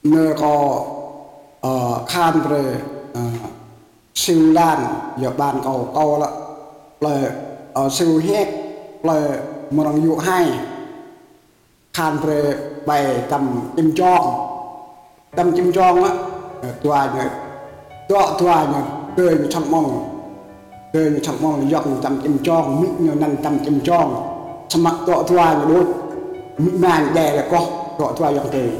nơi có khan về siêu đan giờ bàn cầu là siêu hết là một đồng dụ hai khan về bài tầm chim tròn á tua nhỉ cười như trong mong dọc tầm chim tròn mít như nằm tầm chim tròn sắm mặt tua như đôi mít màn đè là co tua dòng tề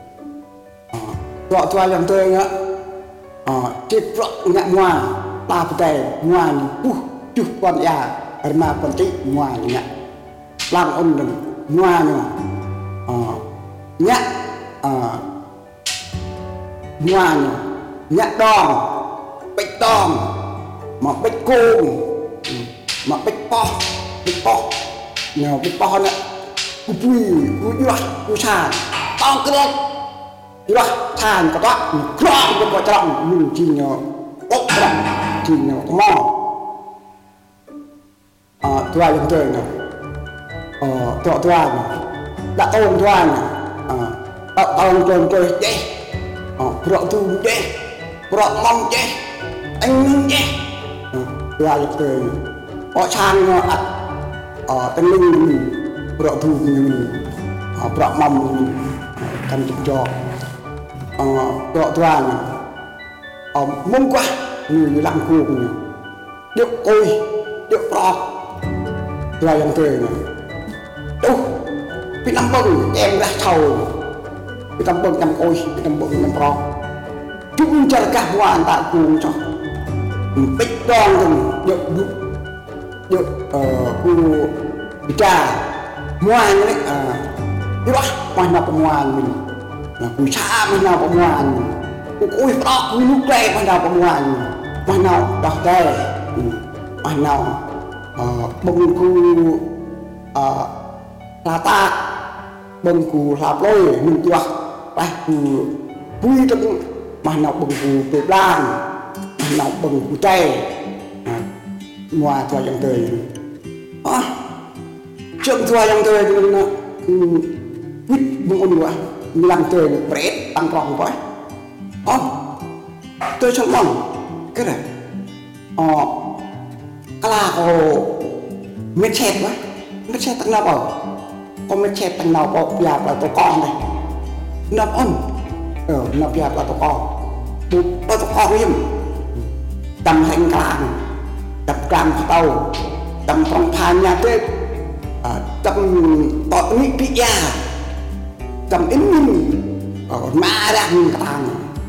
tua dòng tề á tiếp rộng ngã ngoài ta phải ngoài chút con già mà còn tí ngoài nhá làm ôn đừng ngoài nữa nhá ngoài nữa nhá đòn bích đòn mà bích côn mà bích po nào bích po nữa cú cú sàn tao cứ lên đi ba sàn có đó không có trọng mình chỉ nhờ ốc trọng chỉ nhờ mò tua yang chơi nè tua nè đã tôn tua nè tôn chơi chơi pro tu chơi pro mong chơi anh chơi tua yang chơi họ sang tên linh mình pro tu mình pro mong mình cần chụp cho tua nè mông quá người làm cuộc nè điệu ôi điệu pro tua yang chơi nè đâu bị năm bông em ra thầu bị năm bông năm ôi bị năm bông năm pro chúng cho cả hoàn tại cùng cho bích đòn từng được khu bị trà ngoài đấy đi ba ngoài nào có ngoài mình khu xa ngoài nào có ngoài khu ôi pro khu lúc đây ngoài nào có ngoài nào đọc đây ngoài nào bông khu là ta bông khu là lôi mình chưa đây khu vui trong mà nào bông khu việt nam mà nào bông khu tây ngoài cho dân tươi trường cho dân tươi thì mình quýt bông ôn quá làm tươi bret tăng còn quá tôi trong mong cái này là có mệt chết quá mệt chết tăng nào bảo có mệt chết tăng nào có già là tụi con này nạp nạp già là tụi con im tầm hành càng tập càng tàu tầm phong thàn nhà tết tầm tọt nghĩ kỹ già tầm ít mình mà đang nhìn càng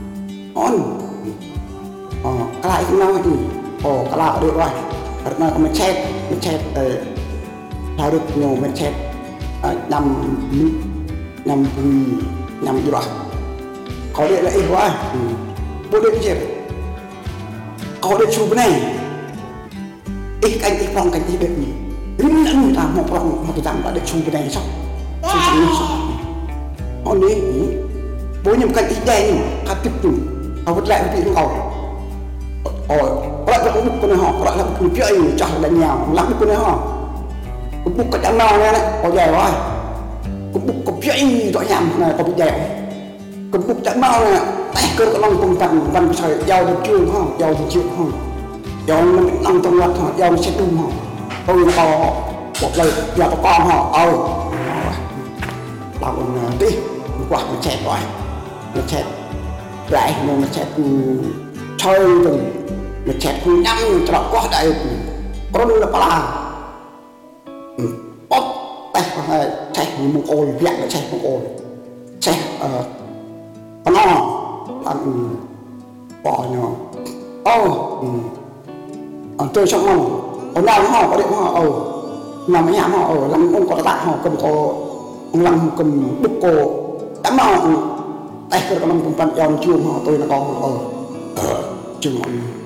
cái lại không nói gì cái lại được rồi nó có mệt chết thao được nhiều mệt chết năm gì rồi có điện là ít quá vô điện chết có điện chụp này ít anh ít phong cảnh gì được nhỉ đứng nữa người ta một tầm đã điện chụp này sao họ đi bố nhầm cảnh ít đen nhưng tiếp tục họ vứt lại cái cầu lại cũng con này họ lại là một chơi chẳng là nhào lắm con này họ cũng bục cái trắng non này có dẻo rồi cũng bục có chơi rõ ràng này có bị dẻo cũng bục trắng non này tay cơ có lòng cùng tầm văn sợi giàu được chưa không giàu được chưa không giàu năng trong loạt họ giàu sẽ đúng không tôi nó có một lời giờ có con họ làm một tí quả nó chẹt rồi nó chẹt lại nó chẹt chơi từng nó chẹt nhắm cho có đây có đôi là bà bóp tay chạy một ôi vẹn là chạy một ôi chạy nó ăn bỏ nhỏ tôi trong lòng nào họ có điện họ nằm ở nhà họ làm ông có tạ họ cầm ông làm cầm bút cô đắm họ tay cơ làm cầm bàn giòn chuông họ tôi là con chừng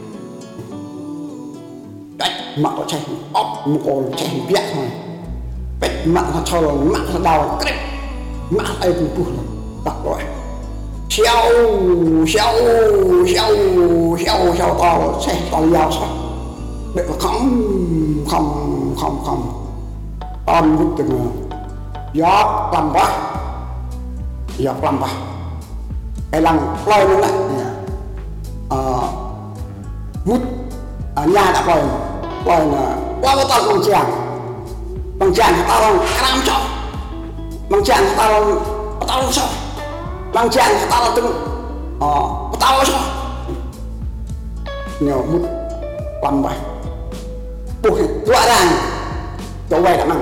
đấy mặt nó chạy ốp một cô chạy vẹn thôi bét mặt nó cho là mặt nó đau cái mặt ai cũng cùn đặt rồi xeo to xe to dao sao để mà không con biết từng gió làm quá cái lăng lôi nó lại mút nhà đã coi là qua bao tao bằng chàng tao làm cam cho bằng chàng tao làm sao bằng chàng tao làm từng tao sao nhiều mút quằn vậy buộc rõ ràng chỗ vậy đã mang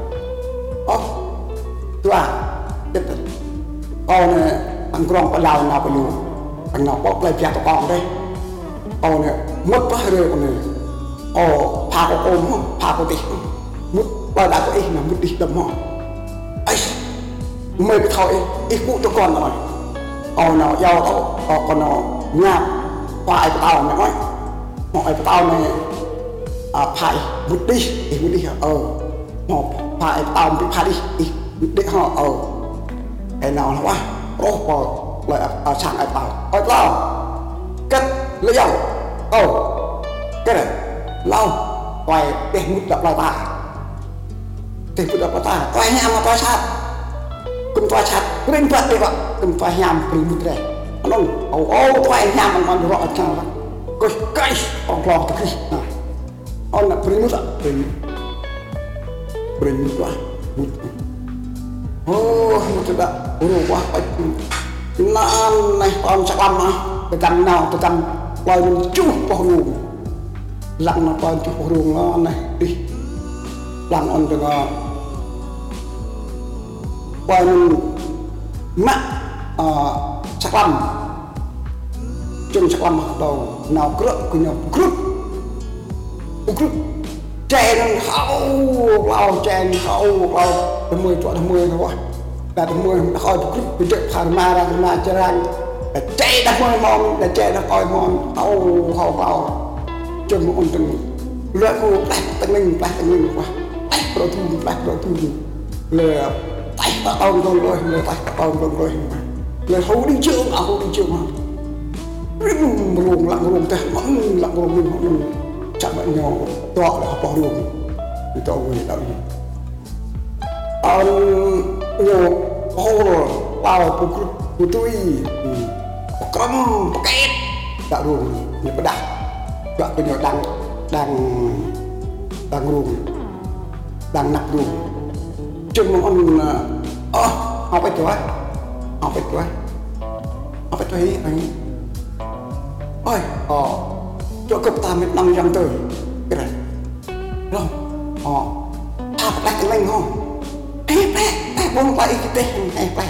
tiếp tục con bằng con con lao nào còn nhiều bằng nào bóc lại chặt con đây con này mất quá rồi con này phá có ôm phá có tí mất bao đã có ít là mất đi đâm họ ấy mấy cái thôi ít cụ cho con rồi nó giàu tao còn nó nhạt phải của tao mày nói mọi của tao này phải mất đi họ phải tao bị phải đi để họ cái nào là quá lại sang ai tao cất lấy dầu cái này lâu quay để mút đập lại ta để mút đập lại ta quay nhám mà quay sát cùng quay sát cùng quay đi vậy cùng quay nhám cùng mút này nó quay nhám bằng con rõ chăng vậy cái ông lo thật đi ông là primus primus quá mút đã quá phải nan này con chắc lắm mà cái căn nào cái căn quay mình chút vào ruộng lặng nó quay chút vào ruộng nó này đi lặng on được quay mình mắt chắc lắm chung chắc lắm đầu nào cướp của nhau cướp chen hậu lao chen hậu lao 10 thôi đã 10 khỏi cướp bị chạy phản ma ra mà chơi chạy đã coi mòn để chạy đã coi mòn hậu chân một con từng lưỡi cô tách mình quá rồi thu lừa tay tao rồi lừa tay tao rồi lừa hú đi chưa mà luồng lặng ta lặng mình chẳng bạn nhỏ to là bỏ đường thì tao người đạo nhiều hồ vào của tôi cầm két đạo ruộng như có đặt đoạn cái nhỏ đang ruộng đang nạp ruộng chân mà ông học phải anh ôi chỗ cấp 8 năm răng tới cái này không tháp lại cái lành không bông lại cái tên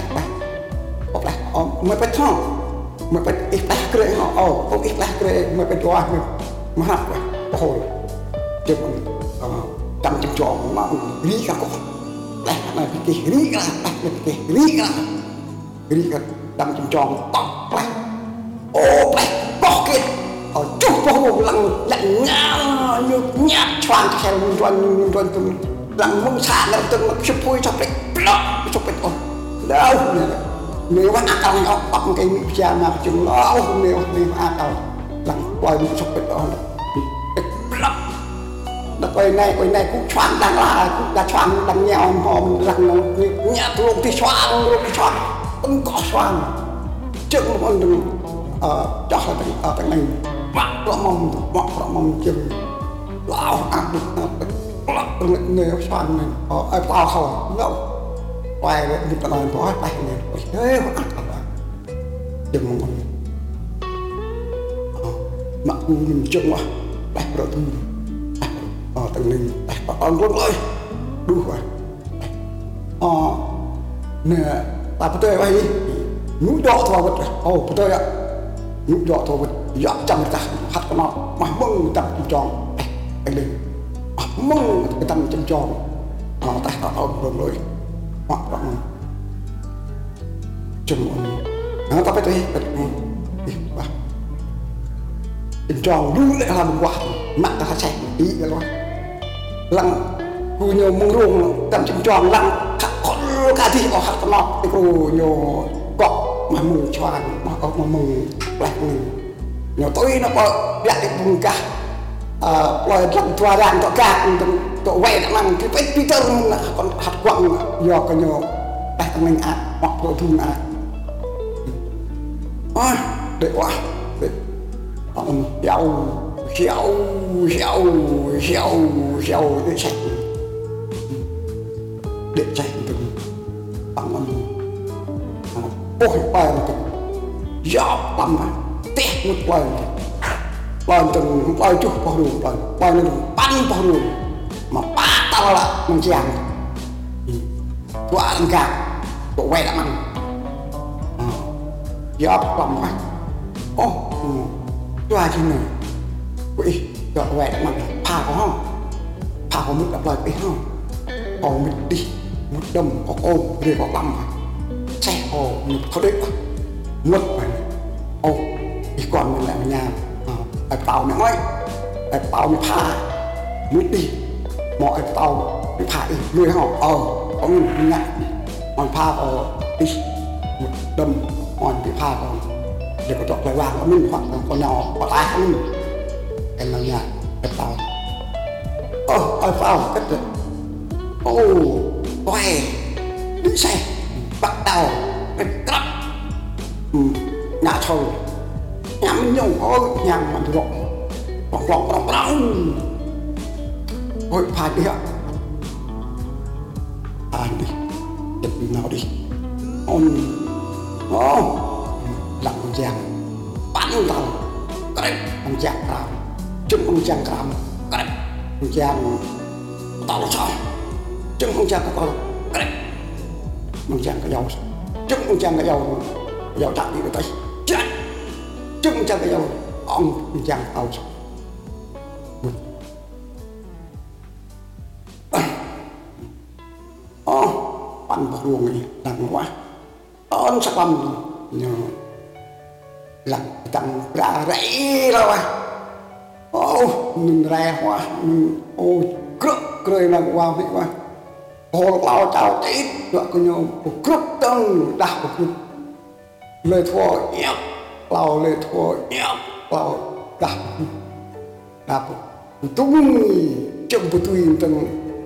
mới phải thong mới phải ít lại cái họ ít lại cái mới phải cho mà học rồi chứ còn chăm chọn mà lý cả con đây là cái lý cả chăm chọn tóc lại có cái chụp vào lặng nhạt choàng theo choàng lặng mông xả là từng một chụp thôi chụp đâu nếu bạn ăn nó bắt cái miệng cha mà chừng nó nếu ăn đâu lặng quay một chụp đó là quay này cũng choàng đang là choàng đang nhào hòm lặng nó nhạt luôn thì choàng không có choàng chừng một con đừng cho ở cái này bác mong chừng lão ăn được nếu xoan này bao không đâu quay lại một lần có tay này thế mà ăn chừng một mặc nhìn chừng mà đặt rồi thu từng mình đặt quân ơi đủ rồi nè ta có thể vậy núi đỏ thua vật có thể ạ núi đỏ thua vật dọn trăm ta hạt của nó mà mừng tập tròn anh đi mừng cái tâm chân tròn ta rồi hoặc là chừng nó ta phải thấy chân tròn lưu lại là một quả mặt ta sạch ý rồi lăng cô nhiều mông ruộng tâm chân tròn lăng cả thì có hạt của nó cái cô nhiều cọp mà mừng choàng mà có mà mừng lại mình nhiều tôi nó có đại vùng cả loài lăng thua đàn tọa cả tọa quay đã làm cái vết Peter còn hạt quặng do có nhiều đại mình hoặc độ thun để quá để giàu giàu giàu giàu giàu để chạy từng bằng anh ôi bài từng gió bắn mà tét một bài từng bài chút bao đủ bài nó bắn bao đủ mà ba tao là mình chàng quả ăn cả bộ quay đã ăn gió bắn mà qua trên này quỷ gió quay đã ăn pha có không pha có mức đập lời biết không còn mình đi một đâm có ôm rồi có băm xe hồ mình có đấy mất phải thì còn mình lại ở nhà ở tàu nó nói ở tàu mình pha mất đi mọi tàu mình pha đi nuôi họ có mình ngại còn pha ở đi một đâm còn bị pha còn để có chọn lại vàng của mình hoặc là con nhỏ có tay của mình em ở nhà ở tàu ở tàu cất rồi quay đi xe bắt đầu cái cấp nhà thầu nhà mình nhung nhà mình rộng ôi phải đi ạ đi định nào đi làm con giang bắn tàu cái con giang làm chúng con giang làm cái con giang tàu là sao chúng con giang tàu cái con giang cái dầu chúng con giang cái dầu chạm đi cái tay chết chúng con giang cái dầu ông con giang tàu bắn vào ruộng này làm quá nó sắp bắn làm tặng ra rẫy đâu mình ra quá cướp cười là qua vậy mà hồ lao chào tít rồi có nhau cướp tầng đào lời thua nhóc lao lời thua nhóc lao đào tung chậm của tôi tầng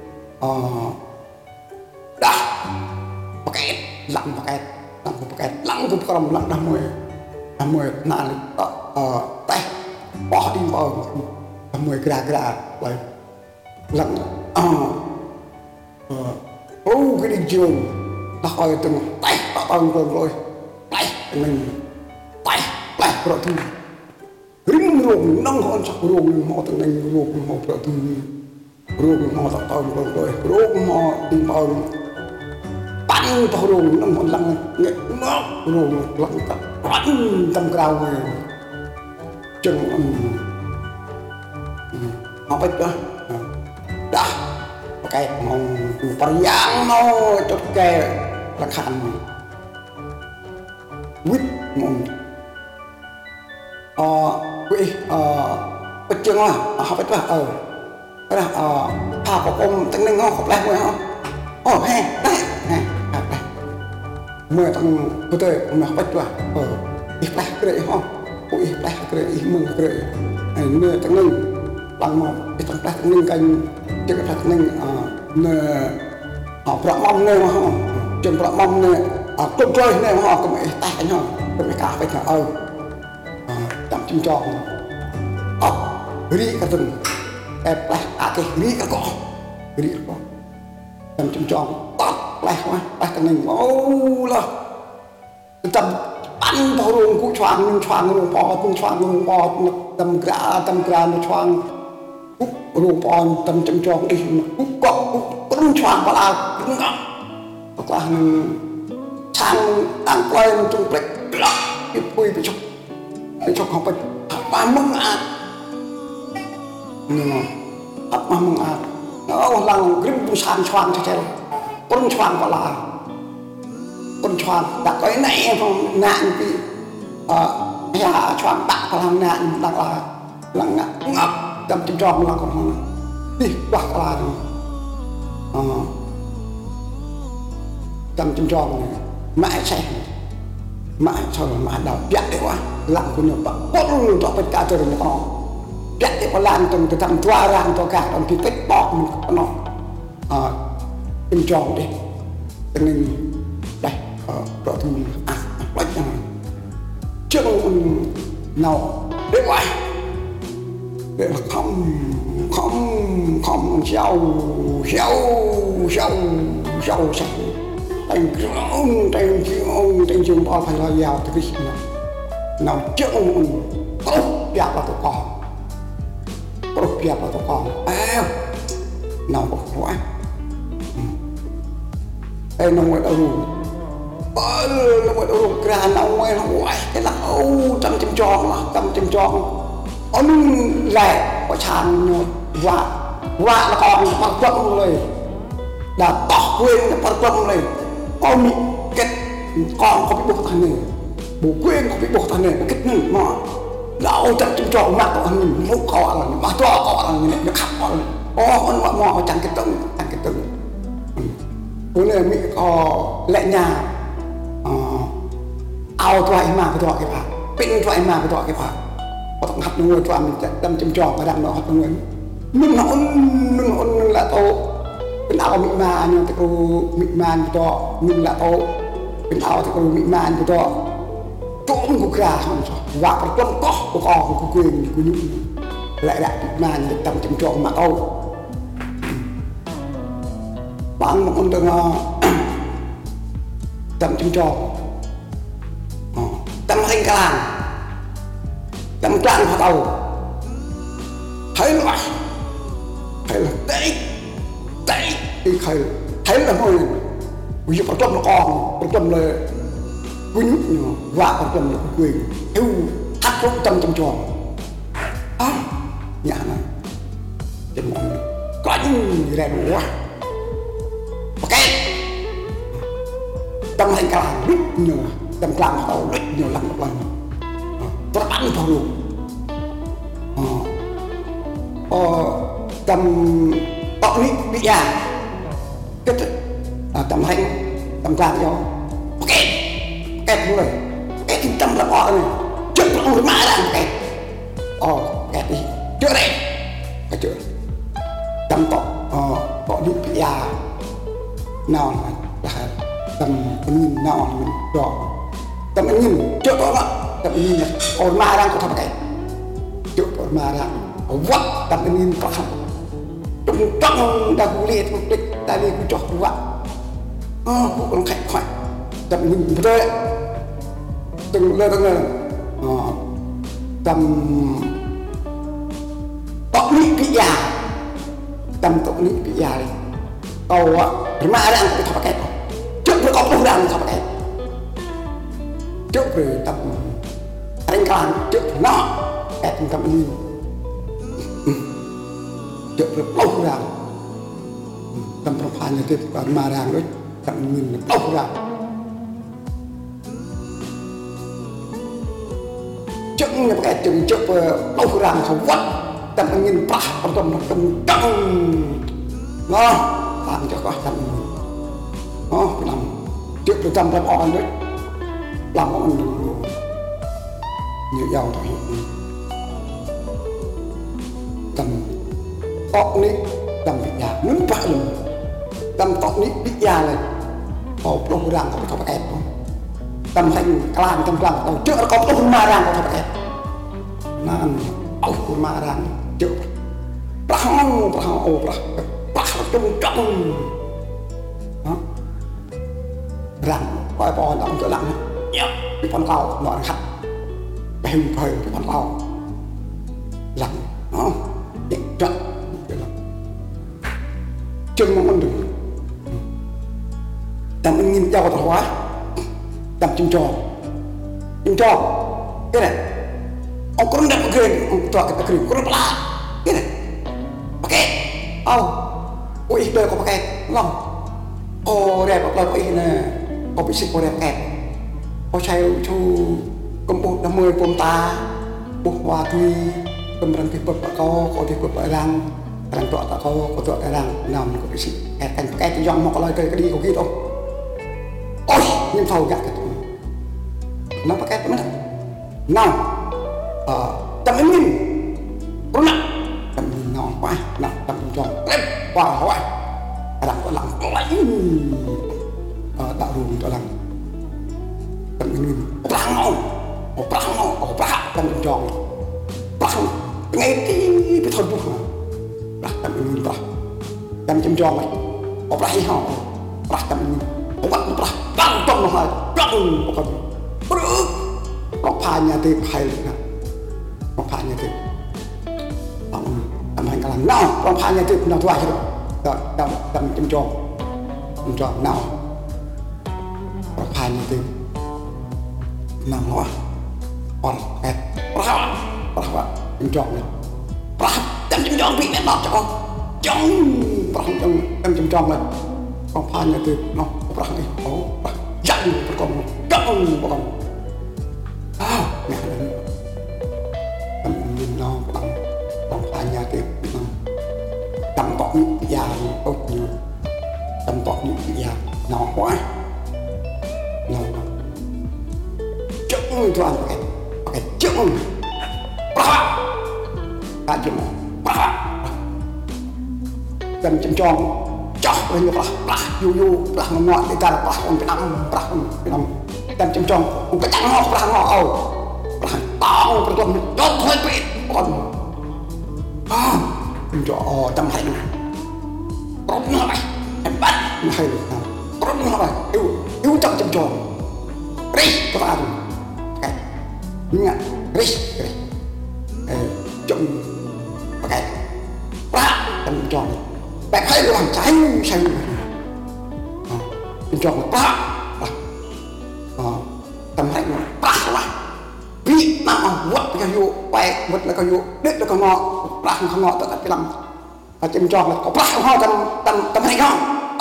đào paket lặng của cầm lặng đam mê nàn tay bỏ đi vào đam mê gra lại lặng cái đi trường ta coi từng tay tao rồi tay mình tay rồi thì ring ruộng nông hơn sắc ruộng mò từng này ruộng mò rồi thì ruộng mò tao rồi ruộng mò đi vào bắn vào ruộng nông hơn lặng nghệ ngóc ruộng lặng bắn tâm cao về chừng họ biết đó đã cái mong परियां nó chốt cái là khăn quýt mong quỹ bất chừng à họ biết là cái là pha của ông tăng ninh học lại rồi hả hay đấy mười thằng cô tôi mà biết là ít lại cái đấy hả ít lại cái đấy mừng cái đấy này mười tăng ninh bằng một cái tăng ninh canh chứ cái tăng ninh họ bọt mông này mà họ chừng bọt mông này trông chơi này mà họ cũng phải tay nhau cũng phải cả phải là tạm chim tròn rí cả rừng cái rí cả cỏ tạm chim tròn tắt lại quá lại cái này là tầm ăn vào ruộng cú choàng ruộng bò tầm gra nó choàng ruộng bò tầm chim tròn đi cú cũng choàng vào là cũng ngọc hoặc là sang đang quay trong plek cái quỳ bị chọc học bệnh ba mông nhưng mà học ba mông nó là grim bu san choàng cho theo con choàng vào là con choàng đã có cái này không nạn bị nhà choàng bạc vào làm nạn đang là ngọc tầm chim tròn là còn đi bạc là tầm chim tròn này mãi sau rồi mãi đầu piat đấy quá lặng của nhiều bạn bỗng cho bên cả trời nó piat đấy có lan từ thằng tua rang cho cả thằng thì tích bọt mình nó chim tròn đi cho nên đây rồi thì lách chừng nào để ngoài để là không giàu thành trường bao phải là giàu thì cái nào chừng tốt đẹp là tụi con nào có quá nó ngoài đâu nó ngoài đâu ra nó ngoài cái là trăm chim tròn ông lẻ có chàng và là còn bắt quăngเลยđã tỏ quên là bắt quăngเลยcon bị kết con có bị buộc thằng này bố quên có bị buộc thằng này kết nừng mà lão trăm chim tròn mà tao mình lúc có là mà cho có là người này nó khắp con mò chẳng cái tầng bữa nay mình có lệ nhà ao thoại mà cái thoại cái phạt pin thoại mà cái thoại cái phạt có thằng hạt người thoại mình đâm chim tròn và đâm nó hạt người mình là taoเป็นเอามิมาเนี่ยแต่กูมิมานตัวมึงละโตเป็นเอาแต่กูมิมานตัวโจ้กูกล้าทำซะว่าประจำก็กูออกกูเกรงกูยุ่งlại đạiมิมานจะทำจำจองมาเอาบางคนต้องทำจำจองทำให้กลางทำกลางพอเอาthấy rồi thấy là đấy thì thấy là thôi bây giờ bắt tâm là con bắt tâm là quýnh và bắt tâm là quyền yêu hát khúc tâm trong tròn nhà này trên mọi người có những gì đẹp quá ok tâm thành cả làng rất nhiều tâm làng tàu rất nhiều lần một lần tôi đã bắn thôi luôn tâm tọa lý bị già kết tâm hành tâm làng cho ok kẹt luôn kẹt thì tâm là bỏ này trước là không mãi làm kẹt kẹt đi trước đây cái trước tâm tọa lý bị già nào là tâm nhìn nào mình rõ tâm nhìn trước đó tâm nhìn là còn ma đang có thật kẹt trước còn ma đang vắt tâm nhìn có thật trong đã cụ liệt một đích ta đi cũng cho cụ vắt cụ còn khách khoảnh tâm nhìn thôi từng lên tâm tọa lý bị già tâm tọa lý bị già đi cầu ma đang có thật kẹt trước nó có không đang thật kẹt trước rồi tập đánh càng trước nó kẹt tâm nhìn trước rồi lâu ra tâm trong phản như thế mà đang đấy tâm nhìn lâu ra trước nhập kẹt chừng trước lâu ra không vắt tâm nhìn bạc tâm trăng nó làm cho có tâm nó làm trước rồi tâm làm on đấy làm on nhiều giàu thôi tâm tọt ní tâm bị già nứt vãi luôn tâm tọt ní bị già này hộp lông răng có thằng kẹt tâm thành làm tâm răng đầu trước nó có lông ma răng có thằng kẹt nó ăn ốc ma răng trước băng trong răng coi bò động cho lặng cái con tàu nó khát bèn phơi cái con tàu lặng nó nhẹ trận chân nó ăn được tâm anh nhìn giàu thoải tâm chim tròn cái này ông có đẹp keren ông tua kita keren kurang pelan cái này pakai ui đời có pakai lòng đẹp lắm ui nè có bị xịt đẹp kẹp có chạy chu công bộ đam mê pom ta buộc hòa tuy kemudian tipe kau tipe răng tua tak kau tua răng nằm có bị xịt kẹp cái yang mau kalau cái đi có gitu ôi nhưng thầu gạt nó pakai cái mana nào tâm anh nhìn có nặng tâm nhìn ngon quá nặng tâm tròn lên qua hỏi làm có lặng lấy đạo ruộng cho lặng tâm anh nhìn lặng ngon Opera tam jong Prak ngay cái thôi buộc Prak tam ini prak tam jong này Opera hi ho Prak tam ini Prak bang tong nó hai bang bukan Prak Propanya thì hay là Propanya thì làm hành cả làm nào Propanya thì nào thoại chứ đó tam jong nào Propanya thì nào hoa còn kẹt Prak jong này Prak tam jong bị mẹ nọ cho con jong Prak tam jong này Propanya thì nó Prak này Prak dặn con bukan mẹ này tâm nhìn nó bằng Propanya thì tâm tọt những già tốt nhiều tâm tọt những già nó quá nó chững cho anh cái chững ta chững tâm chấm tròn chọc lên được là yu nó ngọt để ta là còn cái năm tâm chấm tròn cũng cái trắng ngọt tao phải còn cho thôi bị còn cho tâm hay này có nó này em bắt hay được có nó này yêu chậm tròn đi các bạn cái nhá đi chậm cái ba tâm tròn bạn hay làm trái sai tâm tròn ba tâm hay nó ba là bị nằm vắt cái vô quay vắt là cái vô đứt là cái ngọ ba không ngọ tất cả cái làm chim tròn là có ba không ho tâm hay không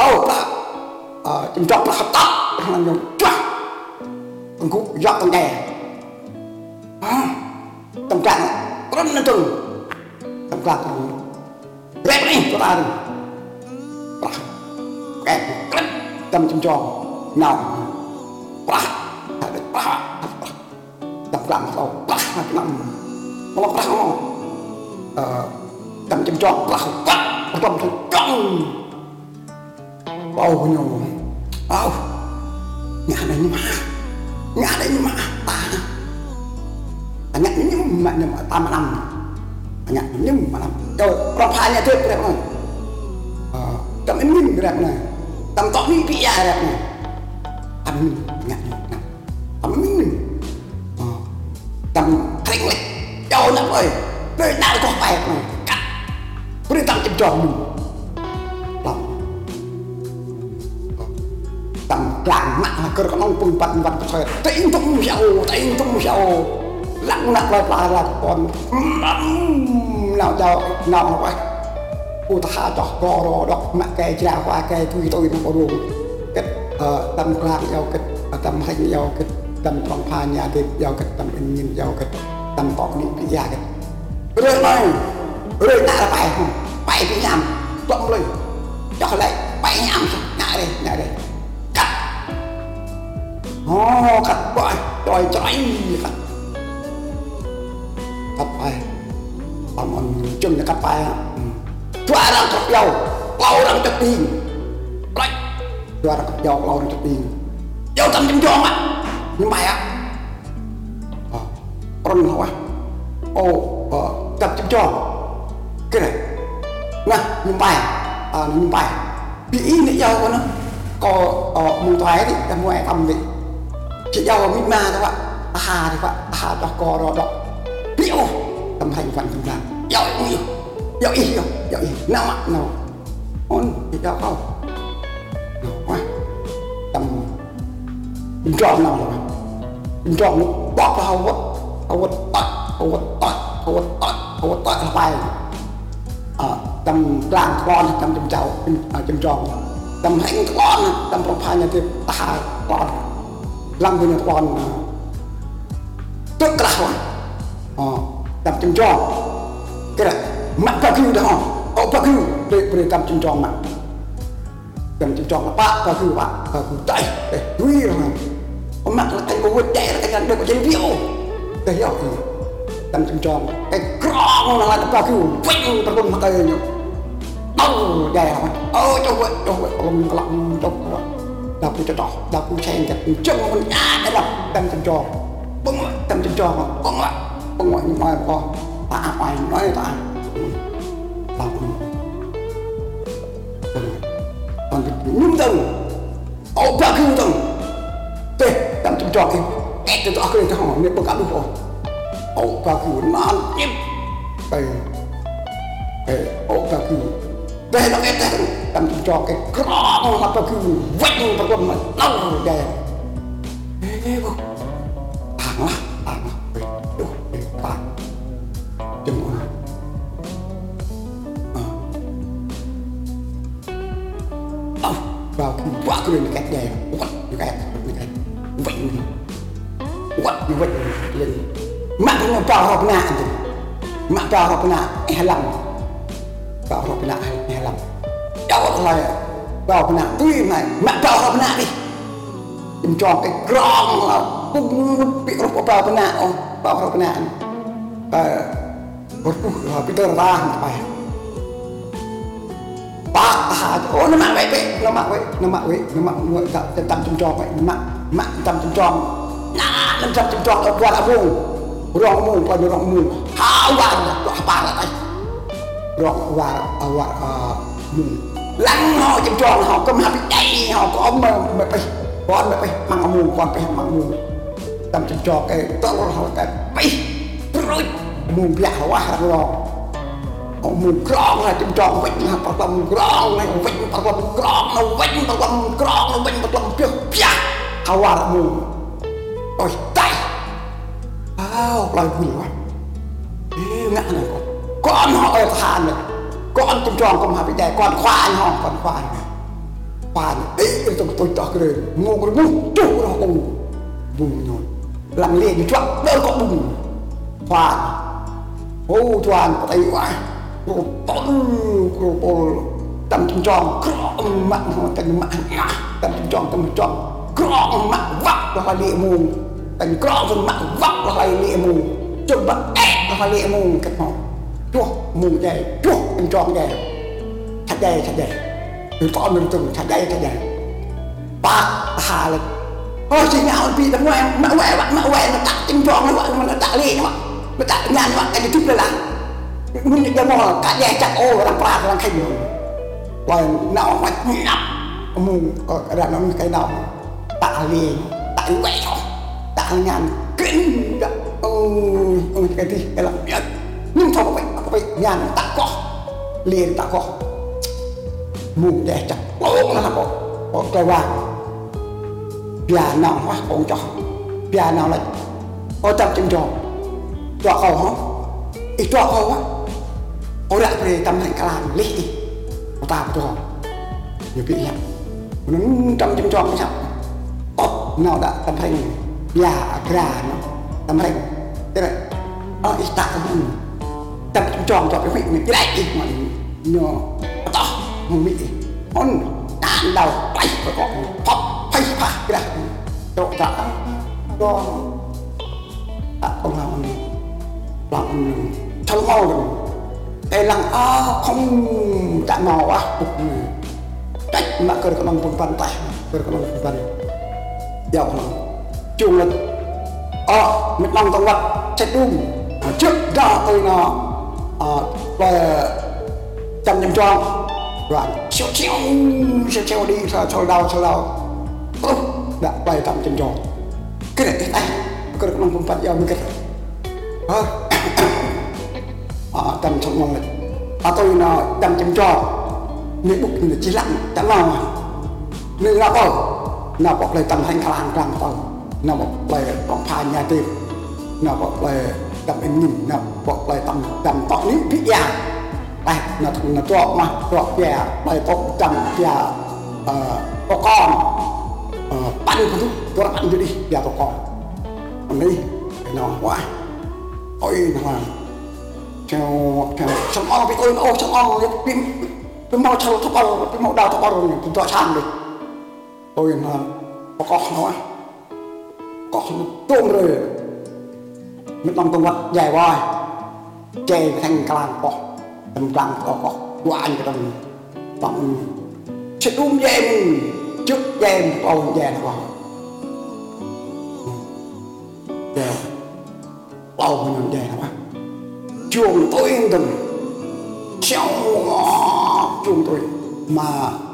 chim tròn là hợp tác làm dùng chua con cú giọt con đè tâm trạng rất là từng tâm trạng rét đi cho ta đừng tâm chim tròn nào tập làm đâu bắt cái năm nó bắt không tâm chim tròn bắt trong thằng tròn bao nhiêu nhà này như mà ta nhận nhưng mà ta mà nằm nhận nhưng mà nằm rồi Propanya tiếp cái đẹp này tâm em nhìn cái đẹp này tâm tóc đi bị già đẹp này tâm nhận tâm mình tâm thành lịch châu nè ơi nơi nào có bài này cắt với tâm chim tròn mình tâm làm nặng là cơ có nông bùn bận vật thôi tính tung dầu lặng là còn nào giàu nào vậy cô ta cho co rồi đọc mẹ cây trà qua cây tôi nó có ruộng cái tâm làm giàu cái tâm hành giàu cái tâm Propanya thì giàu cái tâm nhìn giàu cái tâm tọt những cái già cái rồi ta là bài không bài cái nhảm tổng lên cho lại bài nhảm nhảy đây cắt bỏi rồi trái cắt bài còn chừng là cắt bài chua đang cắt dầu lau đang cắt tiền đấy chua đang cắt dầu lau đang cắt tiền dầu tâm chim tròn á nhưng bài á con nó cắt chim tròn cái này nè nhưng bài bị này dầu của nó có mùng thoái thì em mua thầm thì chị dâu mít ma các bạn hà thì bạn hà cho co đó đó biểu tâm thành phần chúng ta dậu ý nào ôn thì cho không nào quá tâm tròn nào rồi tròn nó bóp vào hầu tọt là bài tâm làm con tâm chim cháu chim tròn tâm hành con tâm Propanya thì ta con làm với con tức là tập chim tròn cái này mặt vào kêu đó vào kêu để tập chim tròn mặt chim tròn là ba vào kêu chạy để đuôi rồi mặt là cái cô chạy là cái ăn được có trên video để hiểu thì tập chim tròn cái cong là vào kêu vinh tập con mặt đây nhỉ đâu đè cho vậy ông làm cho đọc cho đọc sen cái chân con nhá để làm tâm chim tròn bông lại tâm chân cho mà bông lại nhưng mà có ta phải nói ta tao còn nhung tầng ổ ba kêu tầng thế tâm chân cho cái từ đó cái thằng này bông cả được rồi ổ ba kêu nó ăn nhím cái ổ ba kêu đây là cái tâm chân cho cái cỏ mà ba kêu vạch ba con mà đau rồi đây thằng chừng vào quá cái này cái đèn quật như cái vịnh quật như vậy lên mạng nó vào học nạ mạng vào học nạ hay lầm vào học nạ hay lầm đâu là vào học nạ tuy này mạng vào học nạ đi em cho cái grom là cũng bị vào học nạ vào học nạ Peter ra phải ba nó mặc vậy nó mặc tâm trong tròn vậy mặc tâm trong tròn nó tâm trong tròn ở qua là rong mùng qua rong mùng hao vàng ba là đây rong và mùng lăng họ trong tròn họ có mặt đây họ có ông mà con mày mang mùng con phải mang mùng tâm trong tròn cái tao họ cái bay rồi mùng bịa quá rồi mùng gron là trong tròn vịnh là bắt lòng gron này vịnh bắt lòng gron nó vịnh bắt lòng gron nó vịnh bắt lòng piêu pia hao là mùng ôi tay lời quỷ quá ngã này con họ ở thàn này con trong tròn con học bị đè con khoan họ con khoan ấy tôi cho cái đời ngô cái bung chú nó bung rồi làm liền như chuột đỡ có bung khoan ô toàn có tay quá tâm trong tròn mặn thành mặn tâm trong tròn gọn mặn vắt là lịa mù thành gọn rồi mặn vắt là lịa mù chụp bật ép là lịa mù cái họ chua mù dày chua trong tròn dày thật dày từ con mình từng thật dày ba hà là ôi chị nào vì nó ngoan mã quẹ nó tặng trong tròn nó tặng lịa nó tặng nhàn cái gì thích là mình nhận ra là cả nhà chặt ô và làm pha làm khay nhiều và nào mà nhấp mùng ra nó cái nào tạ liền tạ quẹ cho tạ ngàn kinh cái gì cái làm nhất nhưng thôi vậy ngàn tạ liền tạ có mùng để chặt ô là có cây vàng nhà nào quá cũng cho nhà nào là có tập chân cho khẩu không ít cho khẩu á ôi lại về tâm thành cả làng lít đi nó tao cho nhiều bị hiểm nó trong tròn cái sao nào đã tâm thành nhà gà nó tâm thành thế này nó ít tạ tâm tròn cho cái vị này cái này mà nhỏ to không bị con đạn đầu bay và có phóc hay phá cái này độ đã cho ông làm trong mau rồi cái lăng không chạm màu quá cách mà cơ được năng vun văn tay cơ được năng vun văn dạo chung là mình năng tông vật chết đúng trước ra tôi nó về chăm tròn và xéo đi sau đau đã bài tạm chăm tròn cái này cái tay cơ được năng vun văn giao như cái tâm trong mong lịch tôi nó tâm chăm cho nên bụng là chỉ lặng chẳng nào mà nên nó nào bọc lại tâm hành khả năng rằng tôi nào bọc lại bọc phai nhà tiền nào bọc lại tâm anh nhìn nào bọc lại tâm tỏ nín biết già đây là thằng nó cho mà cho về bài tốt chăm và có con bắn con thứ cho nó bắn cho đi và có con còn đi nó quá ôi nó chào xong on với tôi xong on cái mau chào thấp bao cái mau đào thấp bao rồi tôi cho sang đi tôi là có nó có tôm rồi mình làm công vật dài vai chè thành càng có tầm càng có anh cái tầm sẽ đúng dèm trước dèm vào dèm vào mà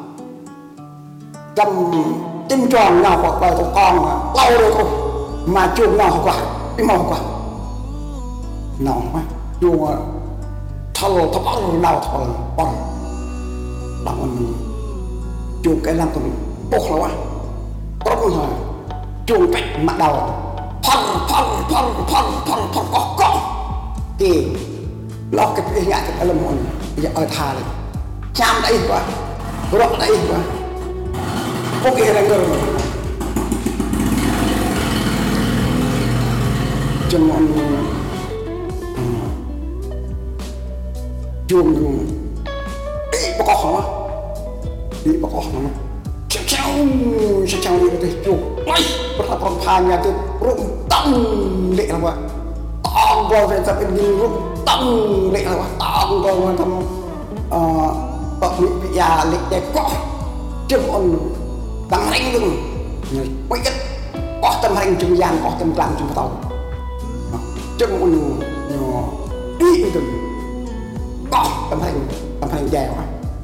cầm tinh tròn nào hoặc là con lâu rồi cô mà chuồng nào hoặc là cái màu quả nào mà chuồng thâu thâu bóng nào thâu bóng bằng chuồng cái làm cùng bốc là quá bốc rồi chuồng bạch mặt đầu phong có thì lo cái ngại cái lâm hồn ở thà này chạm đây quá rõ đây quá có kia là người chân mòn chuồng đi bao cỏ hả đi bao cỏ hả sao đi cái chuồng mày bắt là con pha nhà tôi rụng tâm lệ là vậy tao coi về tập bên rụng tâm lệ là vậy tao coi về thằng bị già lệ đẹp có chân mòn tâm hành lưng quay ít có tâm hành trung gian có tâm làm trung tàu chân mòn đi từng có tâm hành dài quá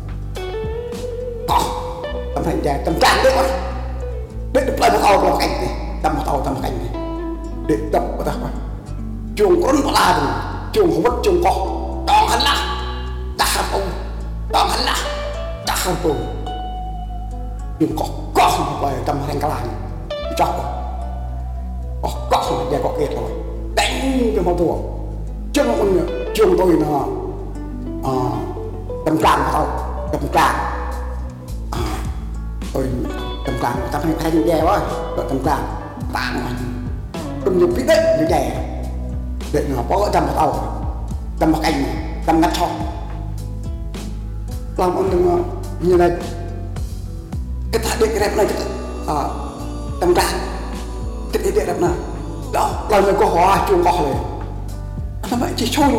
có tâm hành dài tâm tràn đấy quá để được lại một tàu một cảnh này tâm một tàu tâm cảnh này để tập của ta quá chuồng con có la rồi chuồng không mất chuồng có đòn hắn là đắc hạt ông đòn hắn là đắc hạt ông chuồng có không phải tâm hành cả làng chọc có không dài có kiệt rồi đánh cái màu thua chân con chuồng tôi nó tâm tràn của tao tâm tràn tôi tâm tràn tâm hành dài quá rồi tâm tràn tàng tâm nhiều biết đấy như vậy để nó có tâm tàu tâm bạc anh tâm ngắt cho làm con đừng như này cái thằng cái đẹp này tâm tràn cái đẹp này đó là người có hóa chuông có rồi nó vậy chỉ chôn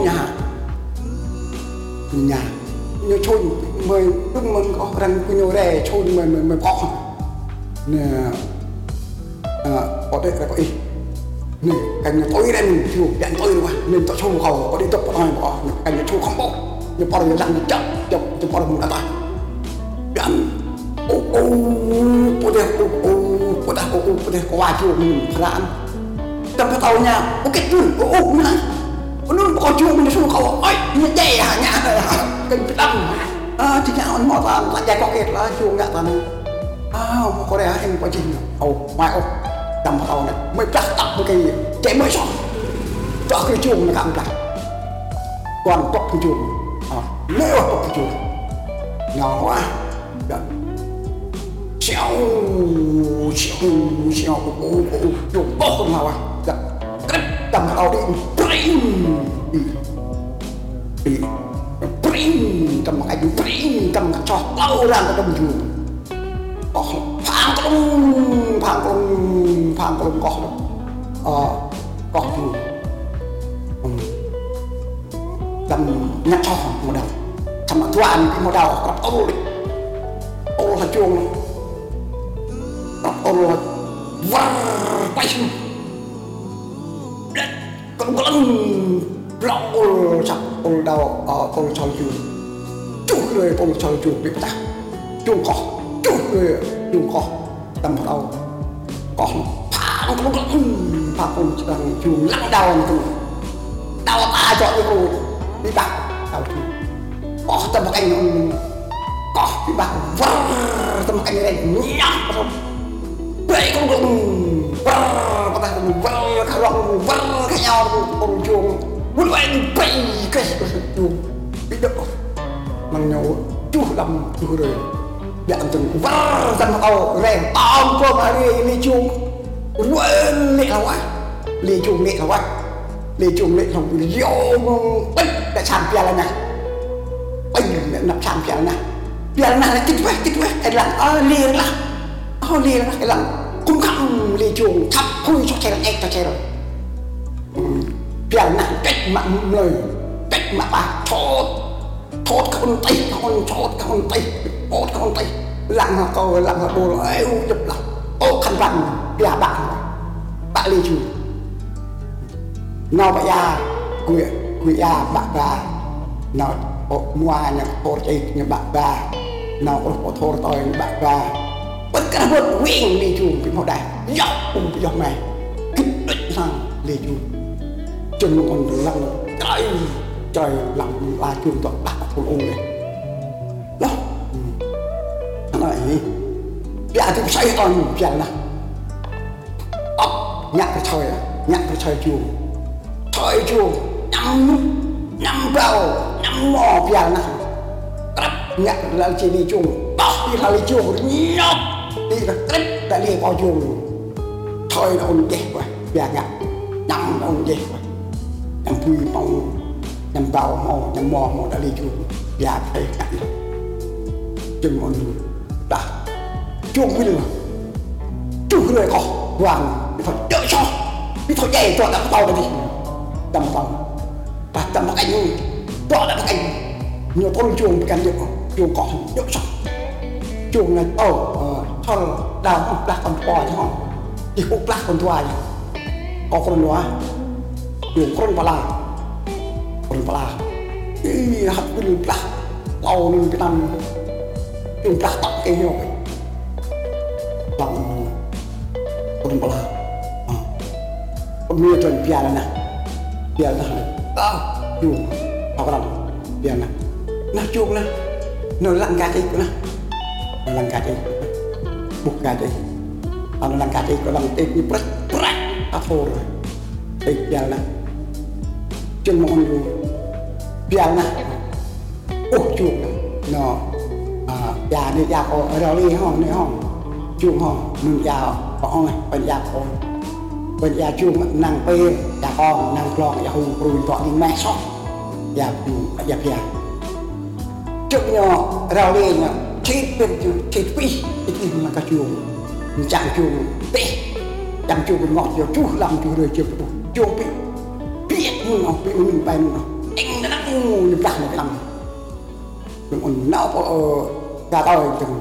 nhà như chôn mười lúc mình có rằng cái nhiều đề chôn mười có nè có đây là có ý nè cảnh tối đen chiều đèn tối rồi nên tao chôn khẩu có đi tập có ai bỏ cảnh chôn không bỏ nhưng bao giờ rằng chậm chậm chậm bao giờ muốn đã tay đàn ô đây có ai chiều mình phải làm tâm cái tàu nhà có cái túi nữa nó có chuông mình xuống khẩu ơi như vậy hả nhá cái đâm thì nhà nó mò ta là chạy có kiệt là chuông nhặt ta này có đây anh quá trình mai tầm tàu này mới đặt tập một cái chạy mới xong cho cái chuông nó cảm giác còn tóc cái chuông nếu tóc cái chuông nhỏ quá xéo chuông bốc không nào tầm tàu đi tầm anh tầm cho lâu ra cái đồng chuông phang con có chuông tầm nhặt cho một đầu thầm thua ăn cái một đầu ô là chuông ô là quay con lông sắp con đầu con soi chuông chuông người con soi chuông bị ta chuông có chuông có tầm đầu có phang con chuông lắc đầu đau ta cho cái cô bị bạc đau chuông có tầm một anh có bị bạc tầm một anh này nhắc không vậy con cái nhau con chuông muốn vậy bay cái chuông bị đập mang nhau chú làm chú rồi dạng từng dần tàu rèn tao cho mà đi chuông quên lệ là quá lệ chuông lệ là quá lệ chuông lệ không vô tích đã chạm kia là này bây giờ nằm chạm kia là này kia là này là tích quét cái lần liền là cái lần cũng không lì chuồng thắp hôi cho xe là ép cho xe rồi kia là cách mạng lời cách mạng bà thốt con tay làm họ câu làm họ đồ ấy chụp lòng khăn vằn bia bạn lì chuồng nó bây giờ quỷ bạc ra nó mua nhà cô chơi nhà bạc ra nào có thô tôi bạn và bất cả một viên đi chuồng cái màu đài dọc cùng cái dòng này kích định rằng đi chuồng chân còn lăng trời lặng là chuồng toàn đặt thôn ôn này đó này dạ thì say on chẳng là nhạc cái thời chuồng nhắm vào nhắm mò bia nè nhạc là chỉ đi chuồng bảo đi là đi chuồng nhóc đi là trip đã đi vào chuồng thời là ông đẹp rồi bia nhạc nhắm ông đẹp rồi nhắm phui mong nhắm vào nhắm mò đã đi chuồng bia thấy nhạc chừng mọi người đã chuồng bây giờ chuồng người có hoàng phải đợi cho đi thôi dây cho đã tàu này đi đâm vào và đâm anh đó là anh nhiều con chuồng càng nhiều chuồng có đợi cho chuồng này cho đào không lạc con bò cho họ thì cũng lạc con toài có con đó chuồng con bà la đi học cái đường lạc tàu lên cái năm chuồng lạc tặng cái nhiều bằng con bà la con nuôi trần bia này bia này chuồng họ có làm bia này nó chuồng này nó lăn cá đi của nó lăn cá đi buộc cá đi nó lăn cá đi có làm tết như bách ta thô rồi tết bia này chân mọi người bia này chuồng nó già đi già có ở đâu đi hòn này hòn chuồng hòn mình già có hòn này bên già có bên già chuồng nàng pe già con nàng clon già hùng rùi tọa đi mẹ sót già già pia trước nhỏ rau đi nhỏ chết bên chết phi cái mà cả chuồng chẳng chuồng tê chẳng chuồng bên ngọt rồi chú làm chú rồi chuồng bị biết nó bị mình bay nó anh nó đang nhập đạn này làm còn não gà tỏi từng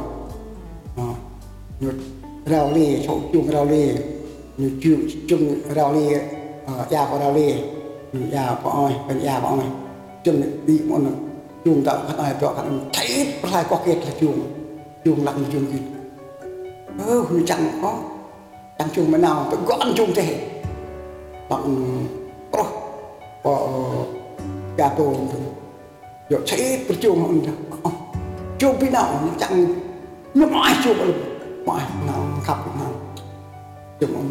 rau đi chỗ chuồng rau đi như chuồng rau đi già có rau đi già có oi bên già có oi chuồng đi mọi người chuồng tạo các ai cho các em thấy phải có kết là chuồng lặng chuồng gì huy chẳng chuồng bên nào tôi gõ chuồng thế bằng có gà tổ rồi thấy cái chuồng chuồng bên nào chẳng nó mãi chuồng mãi nào khắp nào chuồng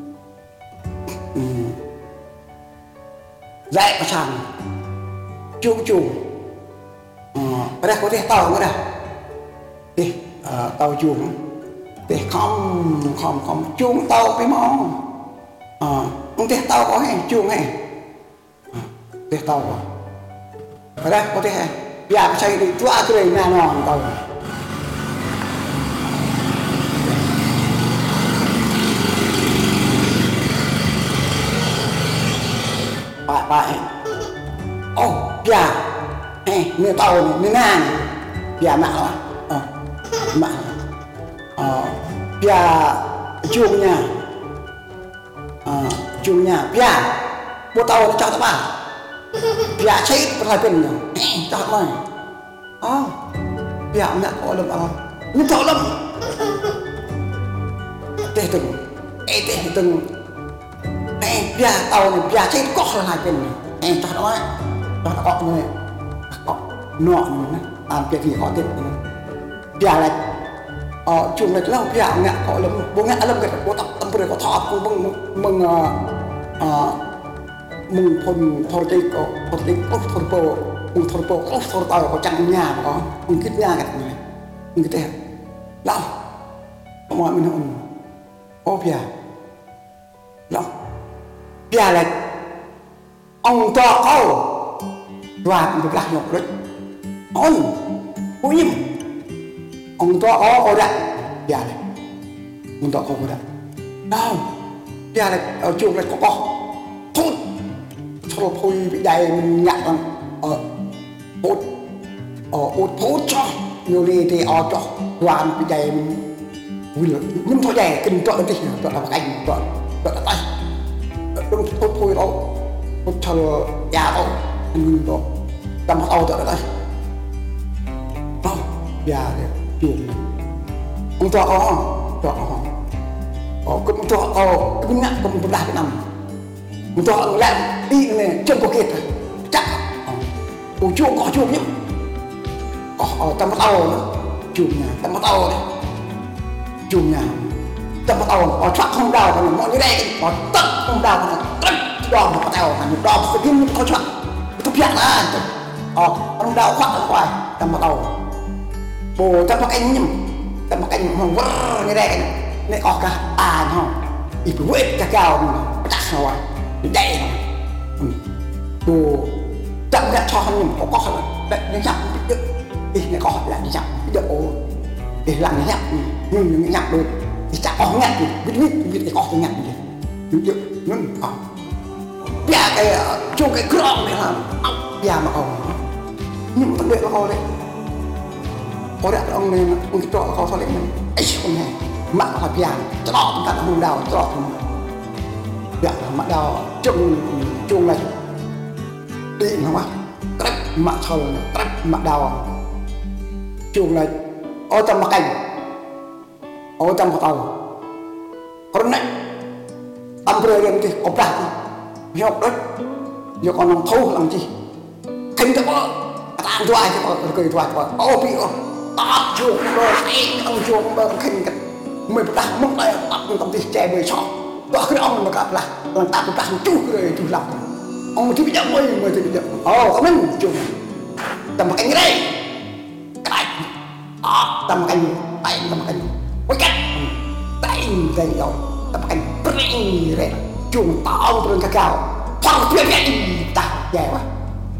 dạy vào sàn chuồng ở đây có thể tàu nữa đây đi tàu chuồng để không chuồng tàu cái món không thể tàu có hay chuồng hay để tàu ở đây có thể hay giờ cái xây đi chua cái này nhà nòn tàu bạn giờ người tàu này người nga này giờ mạo mạo giờ chuồng nhà giờ bộ tàu nó cho các bạn giờ chết phải cần cho các bạn giờ nhận có lầm nhưng thọ lầm tê từng giờ tàu này giờ chết có là cần cho nó có người nọ làm cái gì họ tiền giờ là chuồng này lâu giờ ngạ họ lắm bố ngạ lắm cái bố tập tâm bố có thọ cũng mừng thôn tây có thôn tây có thôn bò có thôn tàu có chẳng nhà có mừng kít nhà cái này mừng cái thế lâu mọi mình không giờ lâu giờ là ông to câu và được lạc nhọc đấy bố nhím ông to có đấy giờ này ông to có đấy đâu giờ này ở chuồng này có thốt cho thôi bị đầy nhặt thốt cho nhiều đi thì cho hoàn bị đầy nhưng thôi đầy kinh trọ thì trọ là anh trọ là tay đúng thôi đâu cho già đâu anh đó cầm tàu tới đây bia để chuồng ông cho cũng cho cũng nhặt cũng đạp nằm ông cho làm đi này chân có kiệt chắc ủa chuồng có chuồng nhá tầm tàu nữa chuồng nhà tầm tàu này chuồng nhà tầm tàu chắc không đào còn mọi cái đây có tất không đào còn tất đòn tầm tàu là một đòn phải kiếm có chắc thực hiện là ông đào khoác ở ngoài tầm tàu bồ tầm anh nhầm tầm anh hoàng vỡ như đây này có cả không ít quét cả cao chắc rồi đây bồ chậm gạt cho hắn nhầm có đấy nó chậm được đi này có lại đi chậm được để làm cái nhặt nhưng nhặt được thì chắc có nhặt biết cái có cái nhặt gì được nhưng bia cái chung cái crom này là bia mà nhưng mà vấn đề nó đấy có đẹp ông này ông cái trọ có sao lại mình ấy không này mặt là bia cho nó chúng ta là hùng đào cho bia mặt đào chung này đi không ạ cách mặt thầu cách mặt đào chung này ở trong mặt cảnh ở trong mặt tàu còn này âm bơi lên thì ốp đặt nhọc đấy giờ còn làm thâu làm gì thành cho có làm cho ai cho cười cho ai ô bị tao chuông rồi ông chuông rồi khinh cái mình đặt mất này đặt công ty che bơi sọ đó cái ông mà gặp là còn ta cũng đặt chút rồi chút làm ông chưa biết đâu mới chưa biết đâu có mình chuông tầm anh cái đây cái tầm anh quay cách tay đây rồi tầm anh đấy chuông tao trên cái cao phong tuyệt vời ta dè quá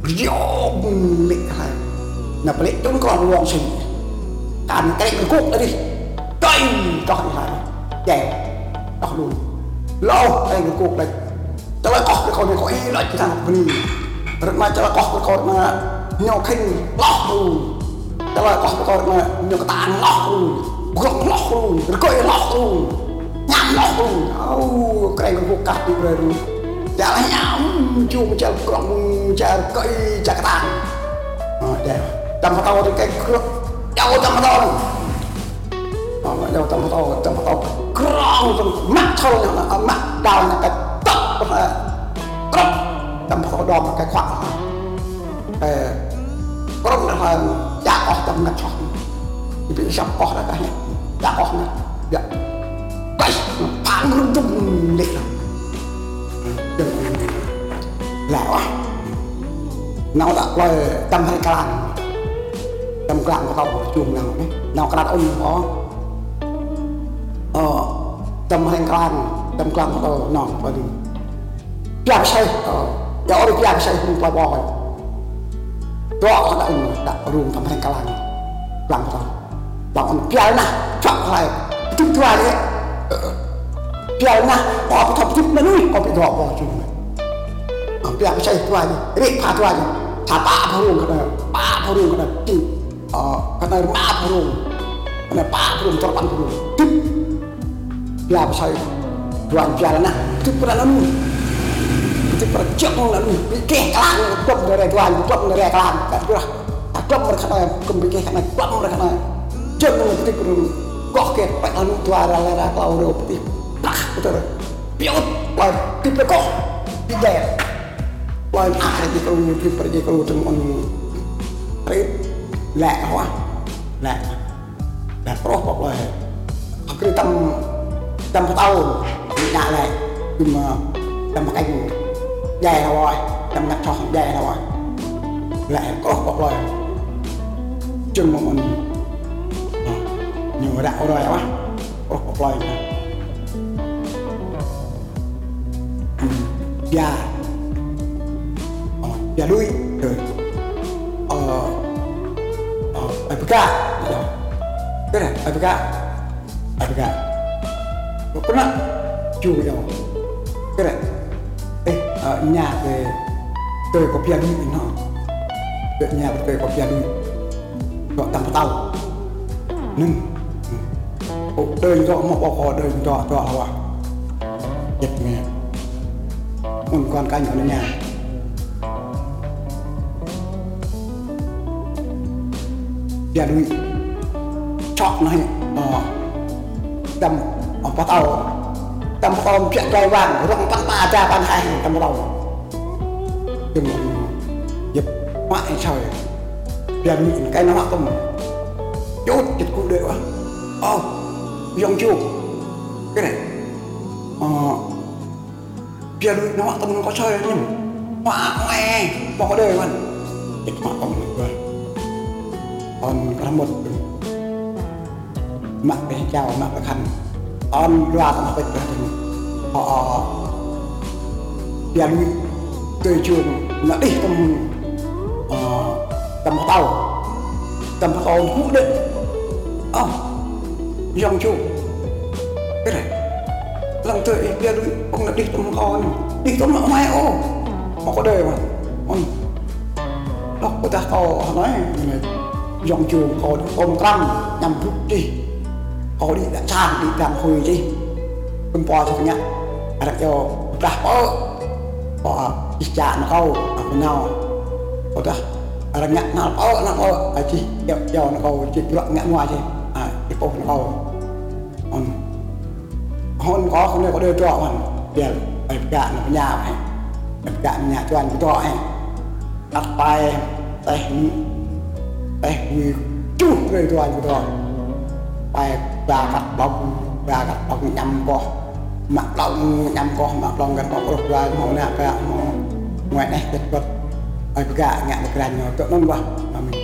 dồn lịch hay là lịch chúng còn loạn xì cản cái cục đấy đi cây cho lại dè đó luôn lâu đây cái cục đây cho lại có cái con này có ý lại cái thằng mình rất mà cho lại có cái con mà nhau khinh lọt luôn cho lại có cái con mà nhiều cái tàn lọt luôn gọng lọt luôn cây lọt luôn nhắm lọt luôn cái cục cắt đi rồi luôn chả là nhắm chu mà chả gọng chả cây chả cái tàn đẹp tầm tao thì cái cướp đâu tầm tao đâu tầm tao krong mắt thôi là mắt đào là cái tóc là krong tầm tao đòn là cái khoảng krong là chả có tầm ngắt chọn bị sập có là cái chả có nữa dạ cái phản rung tung lịch lạ quá nào đã lời tầm hay cạn tầm cạn của tao chuồng nào đấy nào cạn ông có tầm hành tầm cạn của tao nòng và đi làm say đó đi làm say không qua bò đó là ông đã rung tầm hành cạn làm của tao bọn kia nè chọn lại chúng tôi đấy kia nè họ thập chút nó nuôi họ bị đọa bò chuồng làm say tôi đi phá tôi thả ba phô luôn cái này chỉ cái này ba phô luôn cái này ba phô luôn cho bạn phô luôn tiếp làm say đoàn kia là nè tiếp cái nó luôn tiếp cái chậm là luôn bị kẹt lan quật người này đoàn quật người này lan cái kia quật người này cùng bị cái này quật người này chậm là tiếp cái có kẹt phải ăn toa là vào rồi tiếp bắt cái rồi biểu là tiếp cái có đi đẹp loài ai thì câu thì phải đi câu trong con đấy lạ quá lạ pro hoặc là cái tâm tao bị lạ này nhưng mà tâm anh dài rồi tâm ngặt cho dài rồi lại có hoặc là chừng mà mình nhiều đạo rồi quá có hoặc là già và đuôi rồi APK cái này APK có nó chủ yếu cái này ở nhà về tôi có bia đi nó về nhà tôi có bia đi gọi tầm tàu nhưng đời rõ một bò cò đời rõ là giật mẹ một con canh ở nhà bia đuôi chọn này tầm bắt đầu tầm con chuyện cây vàng rộng tăng ba cha ban hai tầm bắt đầu đừng dịp ngoại trời liền nhìn cái nó mặc tầm chốt chật cụ đệ quá dòng chu cái này liền nó mặc tầm có chơi nhưng họa ngoe bỏ đời mà chật họa tầm rồi còn có một mặc cái chào mặc cái khăn loa tầm bịch họ liền từ trường nó đi tầm tàu hữu định dòng chu cái này lần tới kia ông đã đi tầm con đi tầm nó mai mà có đời mà đó người ta có nói dòng chu có tôm căng nhằm phút đi có đi đã sang đi làm hồi đi không bỏ cho nhá ada cho berapa ikan kau kenal udah ada ngak nal aji yo kau ciprak ngak ngoài chứ di pok kau hon có đưa cho mình tiền phải gạn nhà phải gạn nhà cho anh cho anh đặt tay người chú người cho anh cho phải và cắt bọc nhằm co mặc lòng nhằm con mặc lòng gần bọc ra màu nè cái ngoài này vật gạ ngạn được rành rồi tụi nó qua mà mình